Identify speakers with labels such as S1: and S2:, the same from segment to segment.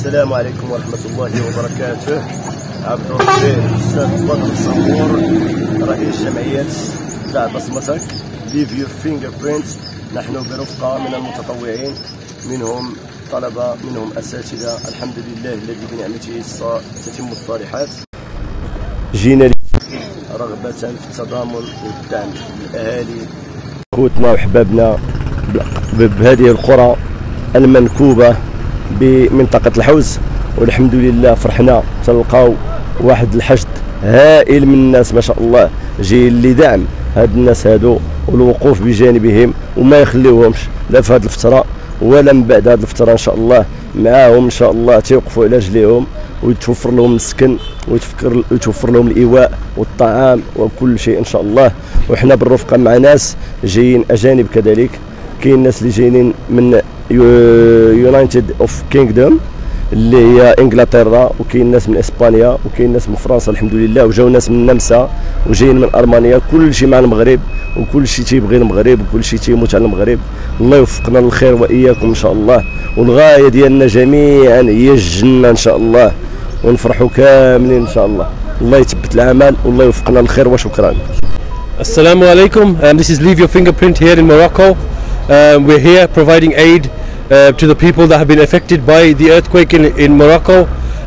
S1: السلام عليكم ورحمة الله وبركاته. عبد الرحمن الأستاذ بدر الصبور رئيس جمعية تاع بصمتك Leave Your Fingerprints. نحن برفقة من المتطوعين، منهم طلبة، منهم أساتذة، الحمد لله الذي بنعمته تتم الصالحات. جينا رغبة في التضامن والدعم للأهالي خوتنا وحبابنا بهذه القرى المنكوبة بمنطقة الحوز، والحمد لله فرحنا تلقاو واحد الحشد هائل من الناس ما شاء الله جايين لدعم هاد الناس هادو والوقوف بجانبهم وما يخليوهمش لا في هاد الفترة ولا من بعد هاد الفترة. ان شاء الله معاهم ان شاء الله تيوقفوا على رجليهم ويتوفر لهم السكن ويتوفر لهم الايواء والطعام وكل شيء ان شاء الله. وحنا بالرفقه مع ناس جايين اجانب كذلك، كاين ناس اللي جايين من يونايتد اوف كينغدوم اللي هي انجلترا، وكاين ناس من اسبانيا، وكاين ناس من فرنسا الحمد لله، وجاو ناس من النمسا وجايين من المانيا، كل شيء مع المغرب وكل شيء تيبغي المغرب وكل شيء تيموت على المغرب. الله يوفقنا للخير واياكم ان شاء الله، والغايه ديالنا جميعا هي الجنه ان شاء الله، ونفرحوا كاملين ان شاء الله. الله يثبت العمل والله يوفقنا للخير وشكرا.
S2: Assalamu alaikum. This is Leave Your Fingerprint here in Morocco. We're here providing aid to the people that have been affected by the earthquake in Morocco.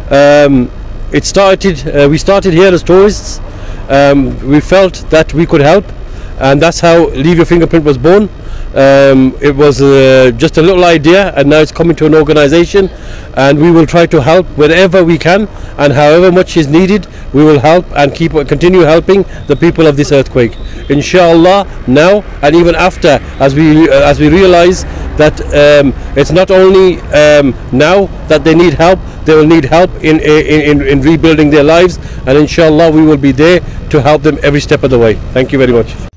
S2: We started here as tourists. We felt that we could help, and that's how Leave Your Fingerprint was born. It was just a little idea, and now it's coming to an organization, and we will try to help wherever we can, and however much is needed we will help and continue helping the people of this earthquake, inshallah. Now and even after, as we realize that it's not only now that they need help, they will need help in rebuilding their lives, and inshallah we will be there to help them every step of the way. Thank you very much.